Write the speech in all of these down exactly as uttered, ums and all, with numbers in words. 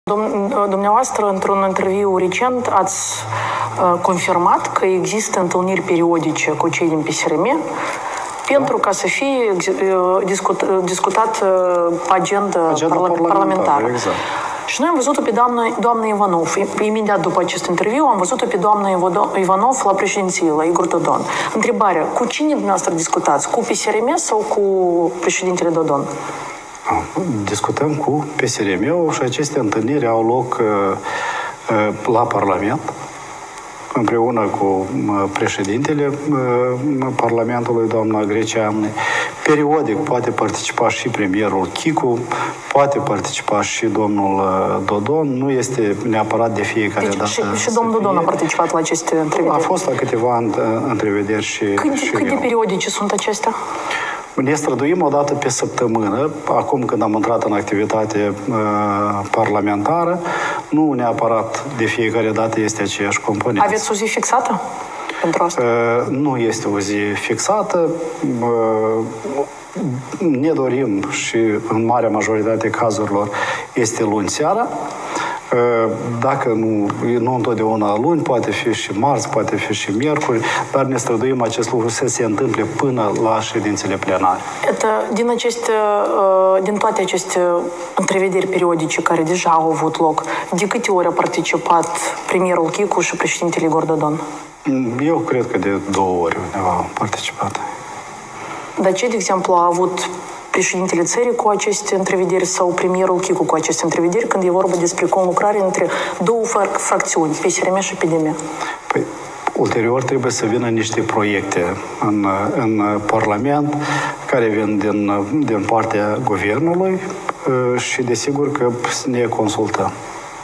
Dumneavoastră, într-un interviu recent, ați uh, confirmat că există întâlniri periodice cu cei din P S R M pentru ca să fie uh, discut, uh, discutat uh, agenda, agenda parla parlamentară. Exact. Și noi am văzut-o pe doamna, doamna Ivanov. Imediat după acest interviu am văzut-o pe doamna Ivanov la președinție, la Igor Dodon. Întrebarea, cu cine dumneavoastră discutați? Cu P S R M sau cu președintele Dodon? Discutăm cu P S R M-ul și aceste întâlniri au loc uh, la Parlament, împreună cu președintele Parlamentului, doamna Greceanu. Periodic poate participa și premierul Chicu, poate participa și domnul Dodon. Nu este neapărat de fiecare deci, dată. Și, și domnul Dodon a participat la aceste întrevederi? A fost la câteva întrevederi și Cât, și cât de periodice sunt acestea? Ne străduim o dată pe săptămână, acum când am intrat în activitate uh, parlamentară, nu neapărat de fiecare dată este aceeași componență. Aveți o zi fixată pentru asta? Uh, nu este o zi fixată. Uh, ne dorim și în marea majoritate cazurilor este luni seara. Dacă nu, nu întotdeauna luni, poate fi și marți, poate fi și miercuri, dar ne străduim acest lucru să se întâmple până la ședințele plenare. Din, aceste, din toate aceste întrevederi periodice care deja au avut loc, de câte ori a participat premierul Chicu și președintele Igor Dodon? Eu cred că de două ori au participat. Dar ce, de exemplu, a avut președintele țării cu aceste întrevederi sau premierul Chicu cu aceste întrevederi când e vorba despre conlucrare între două fracțiuni, P S R M și P D M? Păi, ulterior trebuie să vină niște proiecte în, în Parlament care vin din, din partea guvernului și desigur că ne consultăm.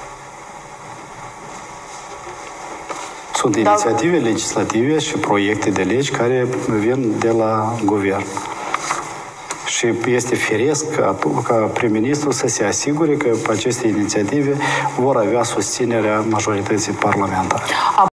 Sunt da. inițiative legislative și proiecte de legi care vin de la guvern. Și este firesc ca, ca prim-ministru să se asigure că aceste inițiative vor avea susținerea majorității parlamentare.